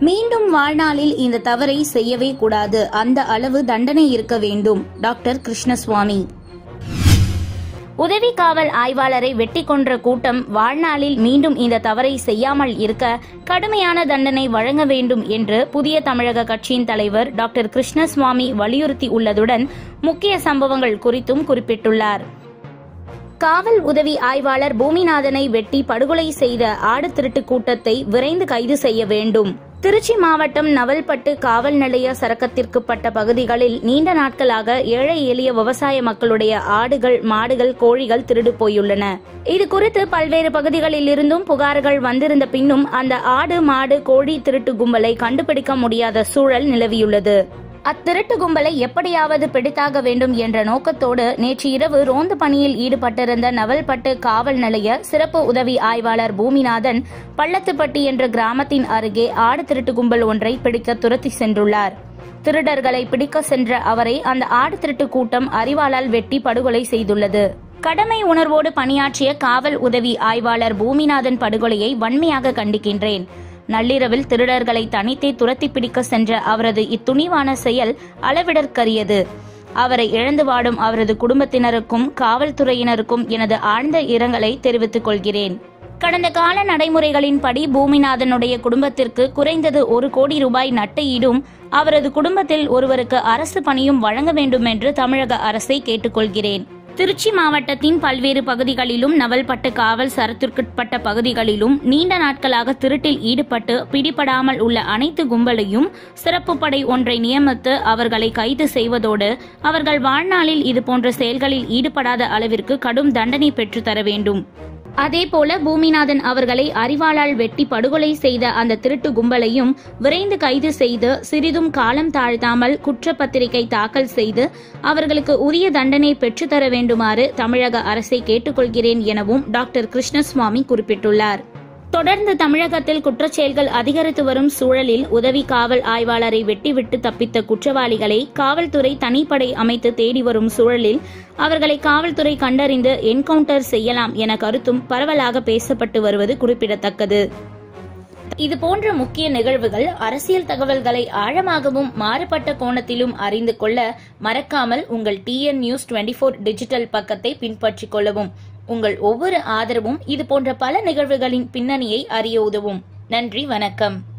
மீண்டும் வாழ்நாளில் இந்த தவறை செய்யவே கூடாது. அந்த அளவு தண்டனை இருக்க வேண்டும். டாக்டர் கிருஷ்ணசுவாமி. உதவி காவல் ஆய்வாளரை வெட்டி கொன்ற கூட்டம் வாழ்நாளில் மீண்டும் இந்த தவறை செய்யாமல் இருக்க கடுமையான தண்டனை வழங்க வேண்டும் என்று புதிய தமிழக கட்சியின் தலைவர் டாக்டர் கிருஷ்ணசுவாமி வலியுறுத்தி உள்ளதுடன் முக்கிய சம்பவங்கள் குறித்தும் குறிப்பிட்டுள்ளார். காவல் உதவி ஆய்வாளர் பூமிநாதனை வெட்டி படுகொலை செய்த ஆடு திருட்டு கூட்டத்தை விரைந்து கைது செய்ய வேண்டும். திருச்சி மாவட்டம் நவல்பட்டு காவல் நிலைய சரக்கத்திற்குட்பட்ட பகுதிகளில் நீண்ட நாட்களாக ஏழை எளிய விவசாய மக்களுடைய ஆடுகள், மாடுகள், கோழிகள் திருடு போயுள்ளன. இது குறித்து பல்வேறு பகுதிகளில் இருந்தும் புகார்கள் வந்திருந்த பின்னும் அந்த ஆடு, மாடு, கோழி திருட்டு கும்பலை கண்டுபிடிக்க முடியாத சூழல் நிலவியுள்ளது. அத்திருட்டு கும்பலை எப்படியாவது பிடித்தாக வேண்டும் என்ற நோக்கத்தோடு நேற்று இரவு ரோந்து பணியில் ஈடுபட்டிருந்த நவல்பட்டு காவல் நிலைய சிறப்பு உதவி ஆய்வாளர் பூமிநாதன் பள்ளத்துப்பட்டி என்ற கிராமத்தின் அருகே ஆடு திருட்டு கும்பல் ஒன்றை பிடிக்க துரத்தி சென்றுள்ளார். திருடர்களை பிடிக்க சென்ற அவரை அந்த ஆடு திருட்டு கூட்டம் அரிவாளால் வெட்டி படுகொலை செய்துள்ளது. கடமை உணர்வோடு பணியாற்றிய காவல் உதவி ஆய்வாளர் பூமிநாதன் படுகொலையை வன்மையாக கண்டிக்கின்றேன். நள்ளிரவில் திருடர்களை தனித்தே துரத்தி பிடிக்க சென்ற அவரது இத்துணிவான செயல் அளவிடற்கரியது. அவரை இழந்து வாடும் அவரது குடும்பத்தினருக்கும் காவல்துறையினருக்கும் எனது ஆழ்ந்த இரங்கலை தெரிவித்துக் கொள்கிறேன். கடந்த கால நடைமுறைகளின்படி பூமிநாதனுடைய குடும்பத்திற்கு குறைந்தது 1 கோடி ரூபாய் நட்ட ஈடும் அவரது குடும்பத்தில் ஒருவருக்கு அரசு பணியும் வழங்க வேண்டும் என்று தமிழக அரசை கேட்டுக்கொள்கிறேன். திருச்சி மாவட்டத்தின் பல்வேறு பகுதிகளிலும் நவல்பட்டு காவல் சரத்திற்குட்பட்ட பகுதிகளிலும் நீண்ட நாட்களாக திருட்டில் ஈடுபட்டு பிடிபடாமல் உள்ள அனைத்து கும்பலையும் சிறப்பு படை ஒன்றை நியமித்து அவர்களை கைது செய்வதோடு அவர்கள் வாழ்நாளில் இதுபோன்ற செயல்களில் ஈடுபடாத அளவிற்கு கடும் தண்டனை பெற்றுத்தர வேண்டும். அதேபோல பூமிநாதன் அவர்களை அரிவாளால் வெட்டி படுகொலை செய்த அந்த திருட்டு கும்பலையும் விரைந்து கைது செய்து சிறிதும் காலம் தாழ்த்தாமல் குற்றப்பத்திரிகை தாக்கல் செய்து அவர்களுக்கு உரிய தண்டனை பெற்றுத்தர வேண்டுமாறு தமிழக அரசை கேட்டுக்கொள்கிறேன் எனவும் டாக்டர் கிருஷ்ணசுவாமி குறிப்பிட்டுள்ளார். தொடர்ந்து தமிழகத்தில் குற்றச்செயல்கள் அதிகரித்து வரும் சூழலில் உதவி காவல் ஆய்வாளரை வெட்டிவிட்டு தப்பித்த குற்றவாளிகளை காவல்துறை தனிப்படை அமைத்து தேடி வரும் சூழலில் அவர்களை காவல்துறை கண்டறிந்து என்கவுண்டர் செய்யலாம் என கருத்தும் பரவலாக பேசப்பட்டு வருவது குறிப்பிடத்தக்கது. இதுபோன்ற முக்கிய நிகழ்வுகள், அரசியல் தகவல்களை ஆழமாகவும் மாறுபட்ட கோணத்திலும் அறிந்து கொள்ள மறக்காமல் உங்கள் TN News 24 டிஜிட்டல் பக்கத்தை பின்பற்றிக் கொள்ளவும். உங்கள் ஒவ்வொரு ஆதரவும் இதுபோன்ற பல நிகழ்வுகளின் பின்னணியை அறிய உதவும். நன்றி, வணக்கம்.